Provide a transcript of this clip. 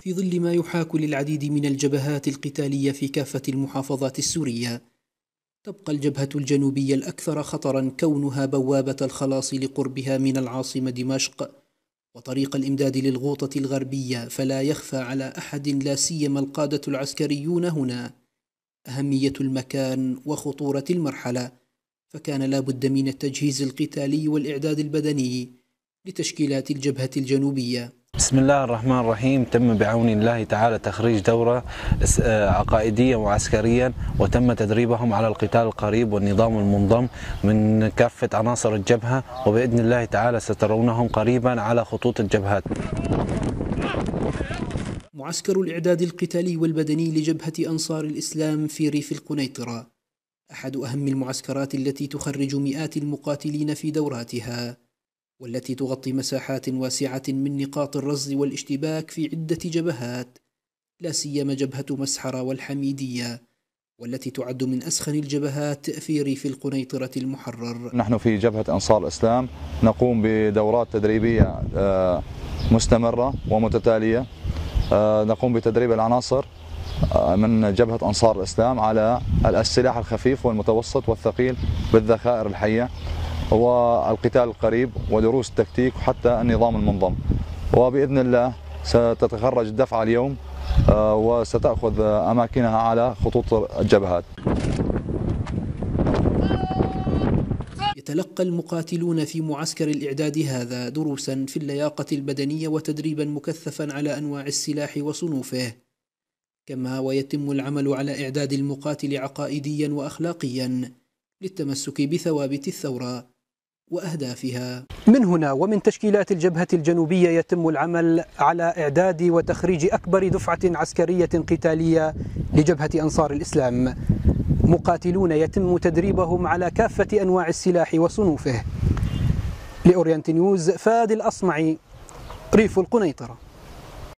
في ظل ما يحاك للعديد من الجبهات القتالية في كافة المحافظات السورية، تبقى الجبهة الجنوبية الأكثر خطرا كونها بوابة الخلاص لقربها من العاصمة دمشق وطريق الإمداد للغوطة الغربية. فلا يخفى على أحد لا سيما القادة العسكريون هنا أهمية المكان وخطورة المرحلة، فكان لا بد من التجهيز القتالي والإعداد البدني لتشكيلات الجبهة الجنوبية. بسم الله الرحمن الرحيم. تم بعون الله تعالى تخريج دورة عقائدية وعسكريا، وتم تدريبهم على القتال القريب والنظام المنظم من كافة عناصر الجبهة، وبإذن الله تعالى سترونهم قريبا على خطوط الجبهات. معسكر الإعداد القتالي والبدني لجبهة أنصار الإسلام في ريف القنيطرة أحد أهم المعسكرات التي تخرج مئات المقاتلين في دوراتها، والتي تغطي مساحات واسعة من نقاط الرصد والاشتباك في عدة جبهات، لا سيما جبهة مسحرة والحميدية، والتي تعد من أسخن الجبهات في ريف القنيطرة المحرر. نحن في جبهة أنصار الإسلام نقوم بدورات تدريبية مستمرة ومتتالية، نقوم بتدريب العناصر من جبهة أنصار الإسلام على السلاح الخفيف والمتوسط والثقيل بالذخائر الحية والقتال القريب ودروس التكتيك وحتى النظام المنظم، وبإذن الله ستتخرج الدفعة اليوم وستأخذ أماكنها على خطوط الجبهات. يتلقى المقاتلون في معسكر الإعداد هذا دروسا في اللياقة البدنية وتدريبا مكثفا على أنواع السلاح وصنوفه، كما ويتم العمل على إعداد المقاتل عقائديا وأخلاقيا للتمسك بثوابت الثورة وأهدافها. من هنا ومن تشكيلات الجبهة الجنوبية يتم العمل على إعداد وتخريج أكبر دفعة عسكرية قتالية لجبهة أنصار الإسلام، مقاتلون يتم تدريبهم على كافة أنواع السلاح وصنوفه. لأورينت نيوز، فادي الأصمعي، ريف القنيطرة.